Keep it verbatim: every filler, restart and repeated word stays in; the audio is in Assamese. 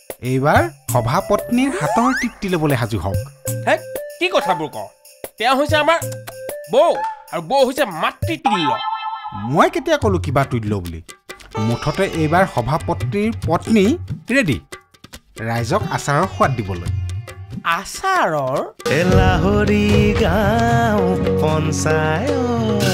এইবাৰ সভাপত্নীৰ হাতৰ তৃপ্তি ল'বলৈ সাজু হওক। হে কি কথাবোৰ ক? তেওঁ হৈছে আমাৰ বৌ আৰু বৌ হৈছে মাতৃতুল্য। মই কেতিয়া ক'লো কিবা তুল্য বুলি? মুঠতে এইবাৰ সভাপতিৰ পত্নী ৰেডি ৰাইজক আচাৰৰ সোৱাদ দিবলৈ। আচাৰৰ লাহৰি গাঁও পঞ্চায়ত